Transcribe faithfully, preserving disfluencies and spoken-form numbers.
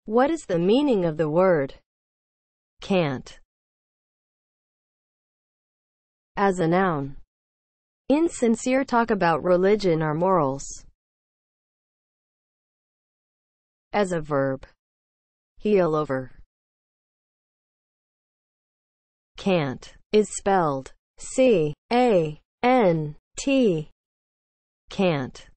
What is the meaning of the word can't as a noun? Insincere talk about religion or morals. As a verb, heel over. Can't is spelled C A N T. Can't.